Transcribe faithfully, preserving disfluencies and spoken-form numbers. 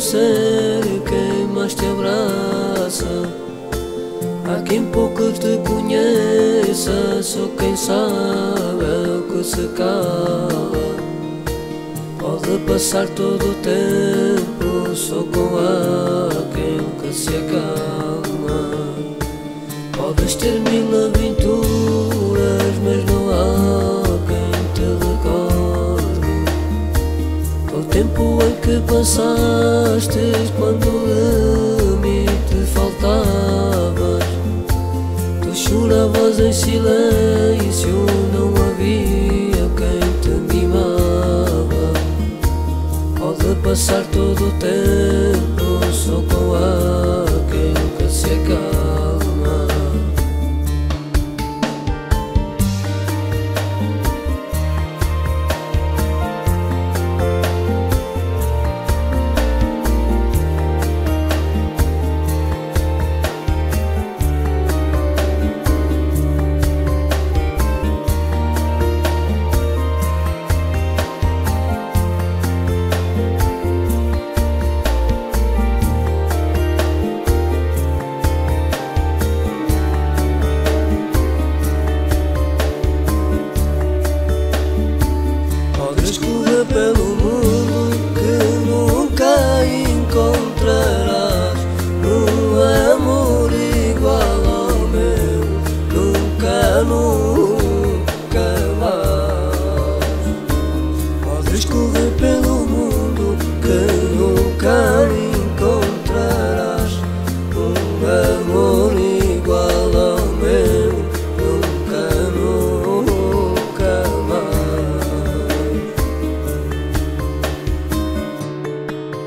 ser quem mais te abraça. Há quem pouco te conheça, só quem sabe é o que se cala. Pode passar todo o tempo só com aquele que se acalma. Podes ter mil aventuras, mas não há quem te recorde o tempo em que passaste quando de mim te faltavas. Tu choravas em silêncio, não havia quem te mimava. Pode passar todo o tempo só com aquele que se acalma. Pelo mundo que nunca encontrarás um amor igual ao meu, nunca, nunca mais. Podes correr pelo mundo que nunca encontrarás um amor